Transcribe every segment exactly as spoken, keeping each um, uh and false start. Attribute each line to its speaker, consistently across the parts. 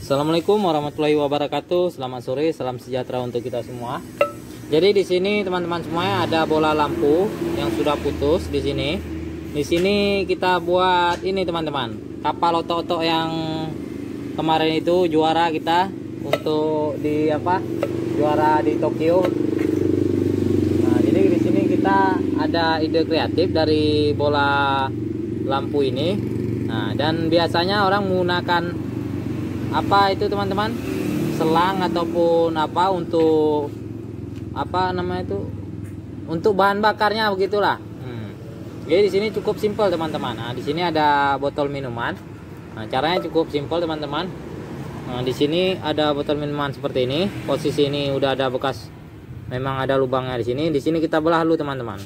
Speaker 1: Assalamualaikum warahmatullahi wabarakatuh. Selamat sore, salam sejahtera untuk kita semua. Jadi di sini teman-teman semuanya ada bola lampu yang sudah putus di sini. Di sini kita buat ini teman-teman, kapal otok-otok yang kemarin itu juara kita untuk di apa? Juara di Tokyo. Nah, jadi di sini kita ada ide kreatif dari bola lampu ini. Nah, dan biasanya orang menggunakan apa itu teman-teman, selang ataupun apa untuk apa namanya itu, untuk bahan bakarnya begitulah. Hmm. Jadi di sini cukup simpel teman-teman. Nah, di sini ada botol minuman. Nah, caranya cukup simpel teman-teman. Nah, di sini ada botol minuman seperti ini. Posisi ini udah ada bekas, memang ada lubangnya di sini. Di sini kita belah dulu teman-teman.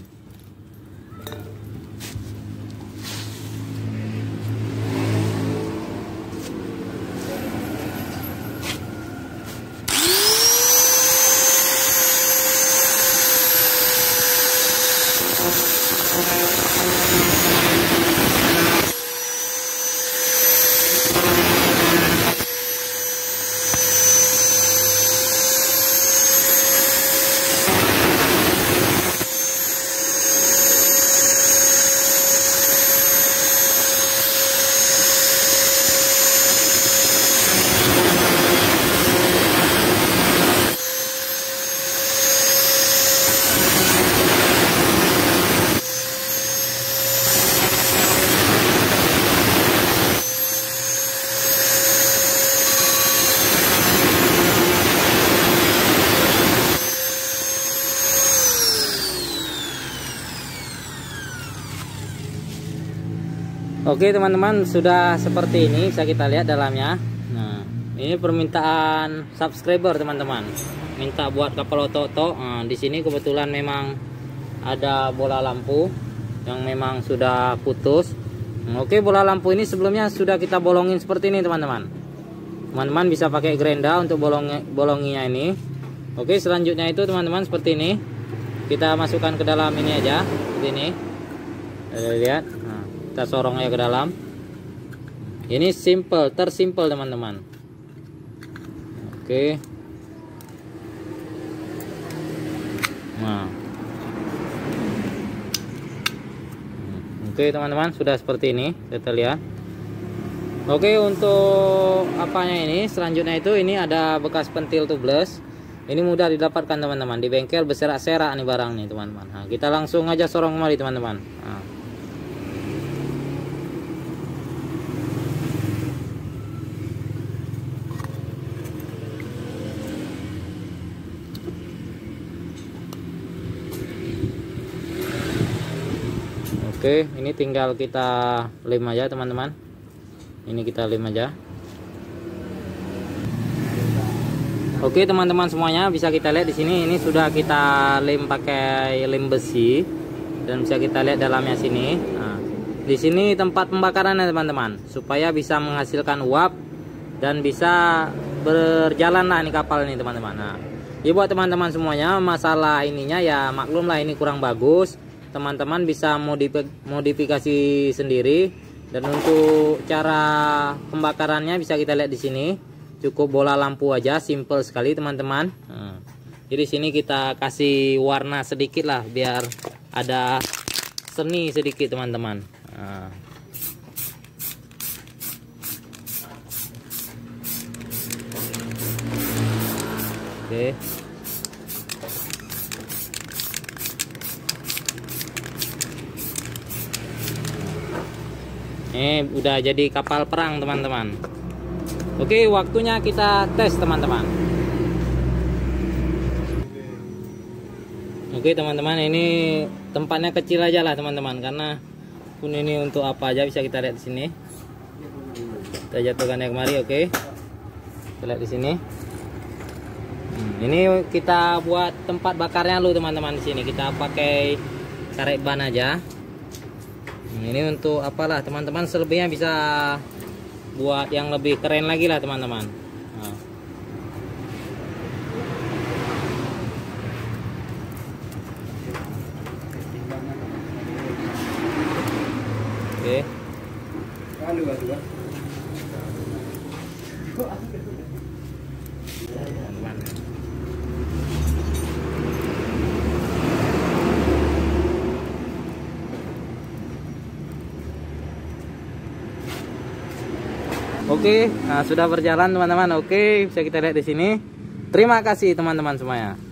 Speaker 1: Oke teman-teman, sudah seperti ini bisa kita lihat dalamnya. Nah, ini permintaan subscriber teman-teman, minta buat kapal otok-otok. Nah, di sini kebetulan memang ada bola lampu yang memang sudah putus. Oke, bola lampu ini sebelumnya sudah kita bolongin seperti ini teman-teman. Teman-teman bisa pakai gerenda untuk bolong bolonginya ini. Oke, selanjutnya itu teman-teman seperti ini. Kita masukkan ke dalam ini aja, seperti ini. Lihat. Nah, kita sorong aja ke dalam. Ini simple, tersimple teman-teman. Oke. Nah. Oke teman-teman, sudah seperti ini kita lihat. Oke, untuk apanya ini selanjutnya itu ini ada bekas pentil tubeless. Ini mudah didapatkan teman-teman di bengkel, berserak-serak nih barang nih teman-teman. Nah, kita langsung aja sorong kembali teman-teman. Nah. Oke, ini tinggal kita lem aja teman-teman. Ini kita lem aja. Oke teman-teman semuanya, bisa kita lihat di sini ini sudah kita lem pakai lem besi dan bisa kita lihat dalamnya sini. Nah, di sini tempat pembakarannya teman-teman, supaya bisa menghasilkan uap dan bisa berjalan lah ini kapal ini teman-teman. Nah, ya buat teman-teman semuanya, masalah ininya ya maklum lah ini kurang bagus. Teman-teman bisa modifikasi sendiri, dan untuk cara pembakarannya bisa kita lihat di sini. Cukup bola lampu aja, simple sekali teman-teman. Nah, jadi sini kita kasih warna sedikit lah biar ada seni sedikit teman-teman. Nah. Oke. Ini udah jadi kapal perang teman-teman. Oke, waktunya kita tes teman-teman. Oke teman-teman, ini tempatnya kecil aja lah teman-teman, karena pun ini untuk apa aja bisa kita lihat di sini. Kita jatuhkan ya kemari. Oke, kita lihat di sini. Hmm, ini kita buat tempat bakarnya lu teman-teman. Di sini kita pakai karet ban aja. Ini untuk apalah teman-teman, selebihnya bisa buat yang lebih keren lagi lah teman-teman. Nah. Oke. Oke, nah sudah berjalan teman-teman. Oke, bisa kita lihat di sini. Terima kasih teman-teman semuanya.